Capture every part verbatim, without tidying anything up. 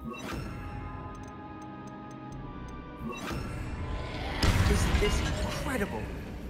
Isn't this incredible?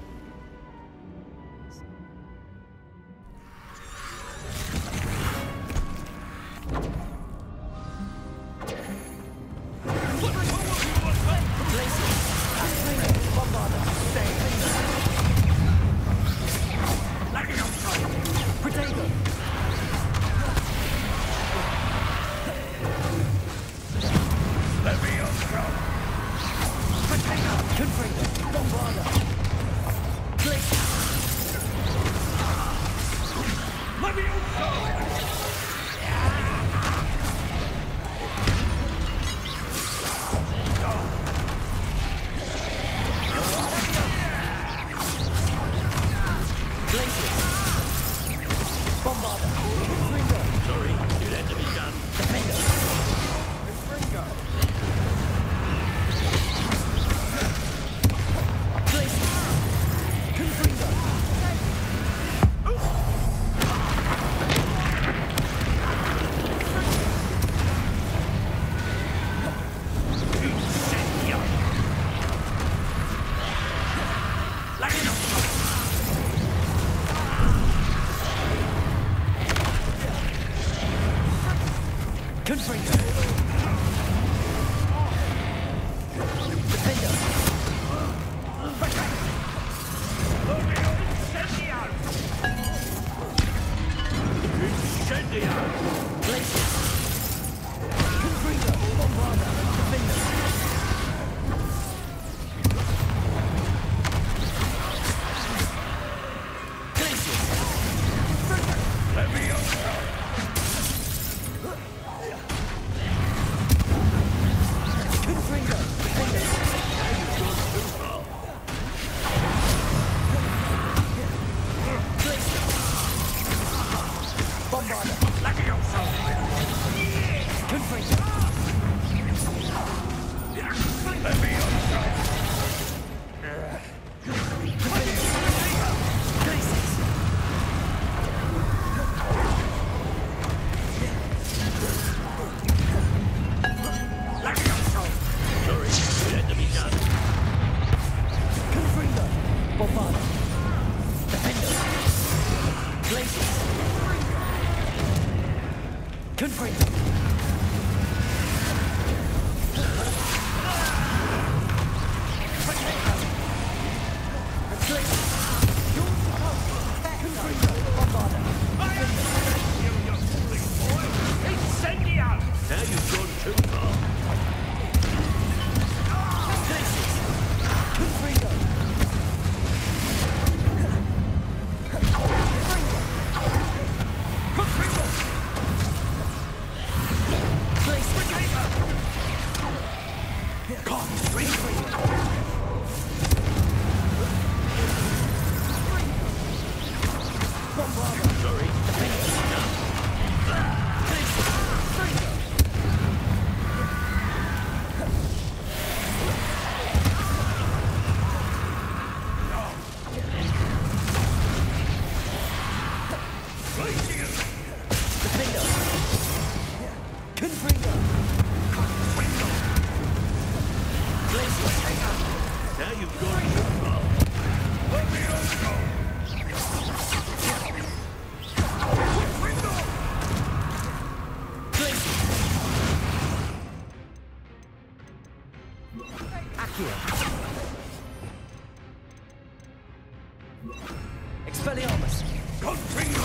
Expelliarmus! Confringo!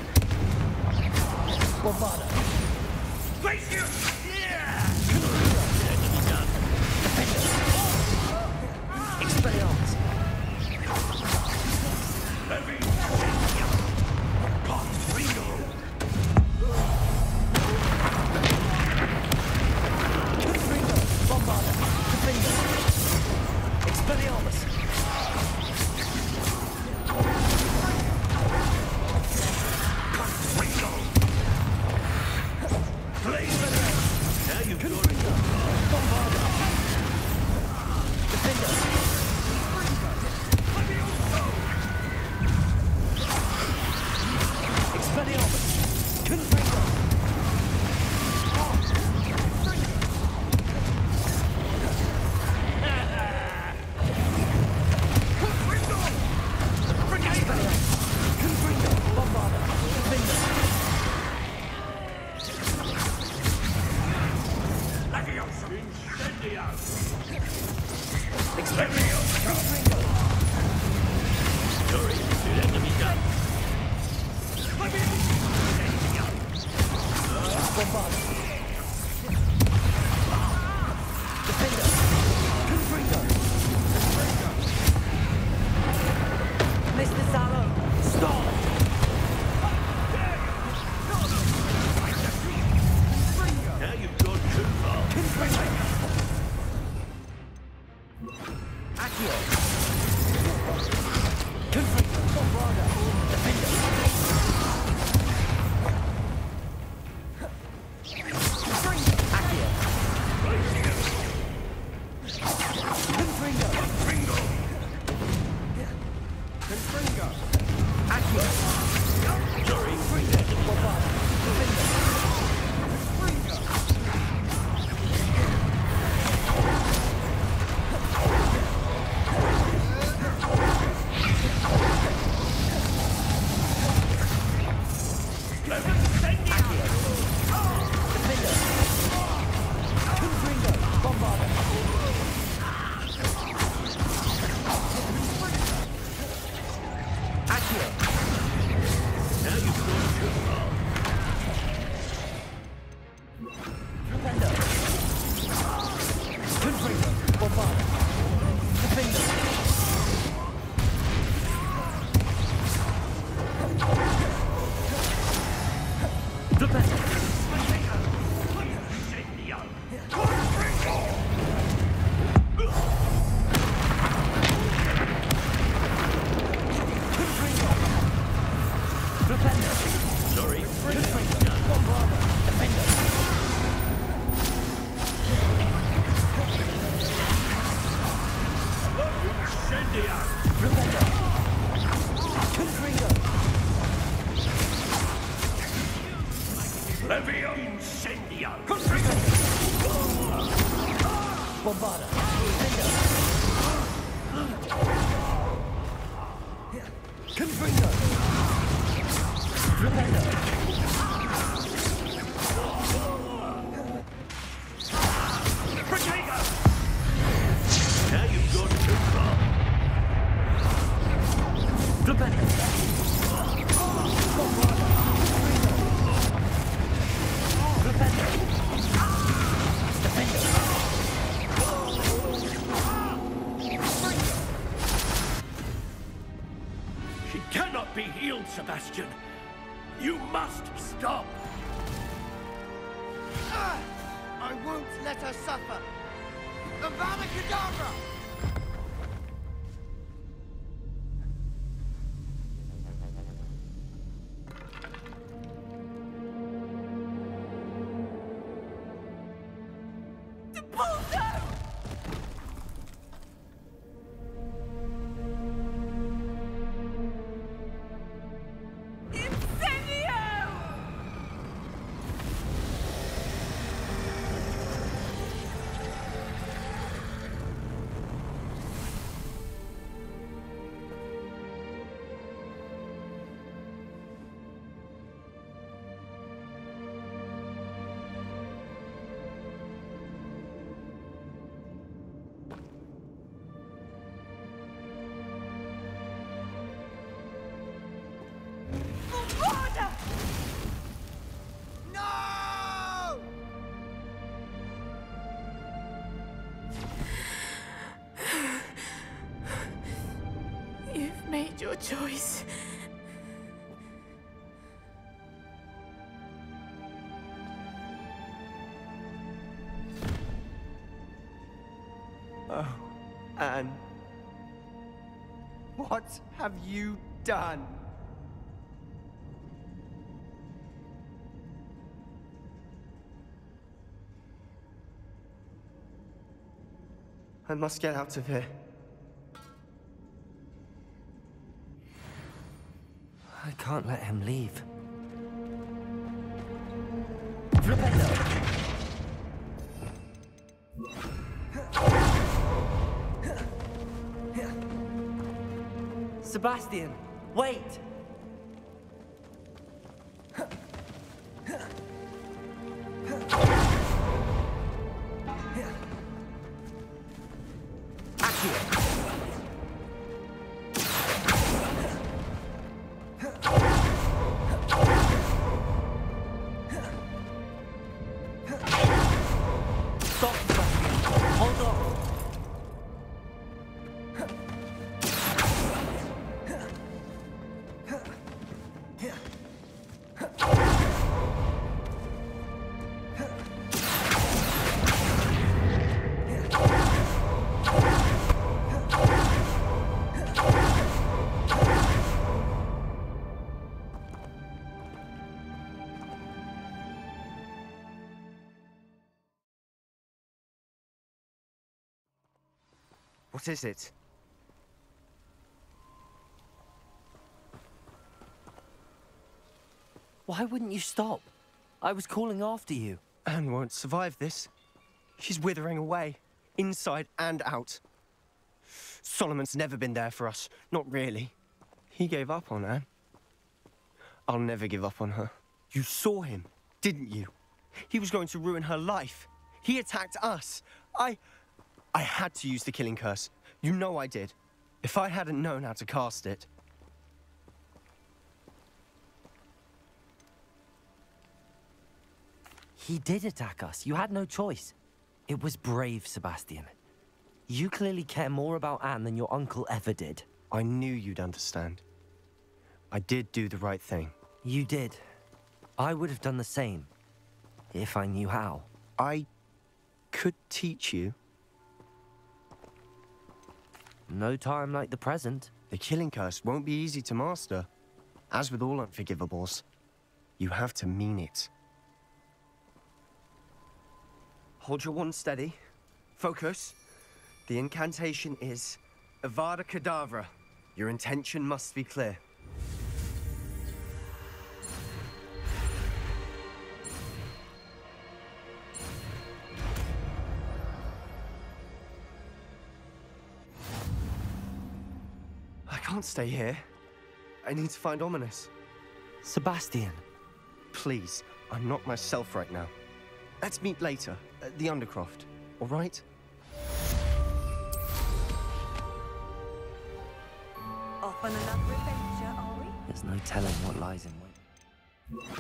Bombarda! Glacier! Yeah! Expelliarmus! Heavy! Confringo! Confringo! Bombarda! Defender! Expelliarmus! Confringo! Blaze! Mister Sallow, stop! Now you've gone too far. Accio! Confringo! Bombarda! Defender! Accio! Confringo! Bingo! Confringo! Accio! Sorry. Bombarda! Defender! Levio Incendio! Bombarda! Confringo! Rependo! Protego! Now you've gone too far. Rependo! Bombarda! Rependo! Defender! She cannot be healed, Sebastian. You must stop. Ah! I won't let her suffer! Avada Kedavra! No! You've made your choice. Oh, Anne. What have you done? I must get out of here. I can't let him leave. Rependo! Sebastian, wait! Stop, Sebastian! Hold on! What is it? Why wouldn't you stop? I was calling after you. Anne won't survive this. She's withering away, inside and out. Solomon's never been there for us, not really. He gave up on Anne. I'll never give up on her. You saw him, didn't you? He was going to ruin her life. He attacked us. I... I had to use the killing curse. You know I did. If I hadn't known how to cast it... He did attack us. You had no choice. It was brave, Sebastian. You clearly care more about Anne than your uncle ever did. I knew you'd understand. I did do the right thing. You did. I would have done the same, if I knew how. I could teach you. No time like the present. The killing curse won't be easy to master. As with all unforgivables, you have to mean it. Hold your wand steady. Focus. The incantation is Avada Kedavra. Your intention must be clear. I can't stay here. I need to find Ominis. Sebastian. Please, I'm not myself right now. Let's meet later, at the Undercroft, all right? Off on another adventure, are we? There's no telling what lies in wait.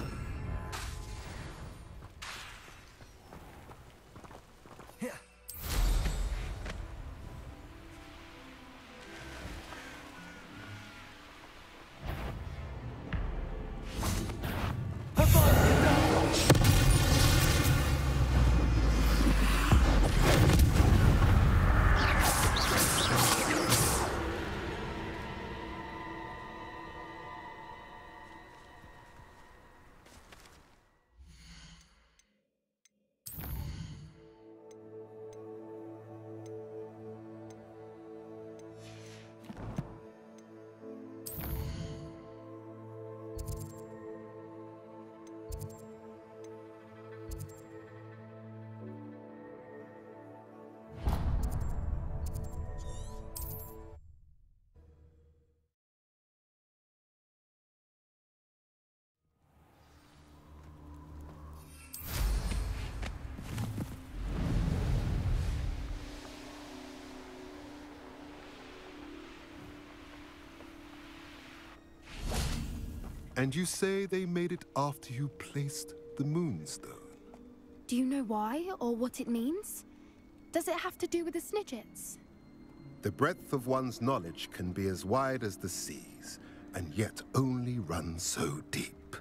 And you say they made it after you placed the Moonstone? Do you know why, or what it means? Does it have to do with the Snidgets? The breadth of one's knowledge can be as wide as the seas, and yet only run so deep.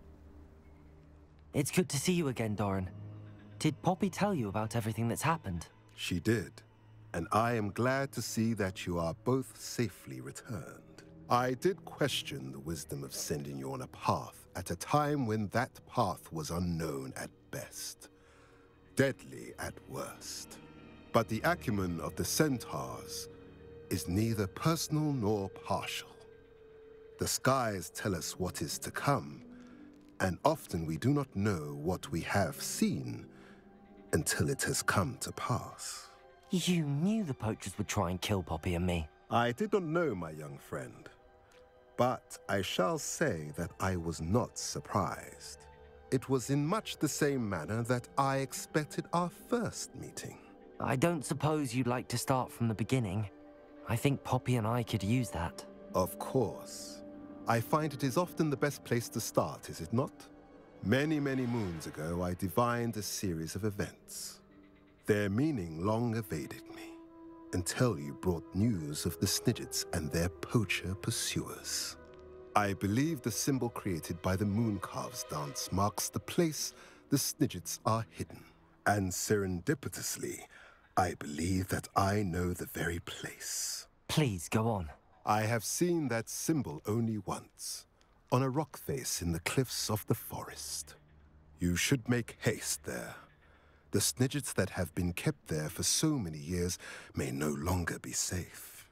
It's good to see you again, Doran. Did Poppy tell you about everything that's happened? She did, and I am glad to see that you are both safely returned. I did question the wisdom of sending you on a path at a time when that path was unknown at best, deadly at worst. But the acumen of the Centaurs is neither personal nor partial. The skies tell us what is to come, and often we do not know what we have seen until it has come to pass. You knew the poachers would try and kill Poppy and me. I did not know, my young friend, but I shall say that I was not surprised. It was in much the same manner that I expected our first meeting. I don't suppose you'd like to start from the beginning. I think Poppy and I could use that. Of course. I find it is often the best place to start, is it not? Many, many moons ago, I divined a series of events. Their meaning long evaded me, until you brought news of the Snidgets and their poacher pursuers. I believe the symbol created by the Mooncarves dance marks the place the Snidgets are hidden. And serendipitously, I believe that I know the very place. Please, go on. I have seen that symbol only once, on a rock face in the cliffs of the forest. You should make haste there. The Snidgets that have been kept there for so many years may no longer be safe.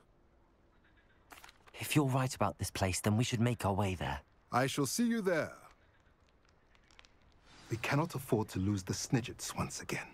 If you're right about this place, then we should make our way there. I shall see you there. We cannot afford to lose the Snidgets once again.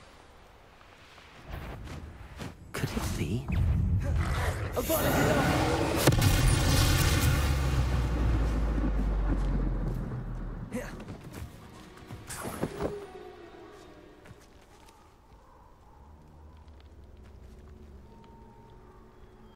Could it be? A body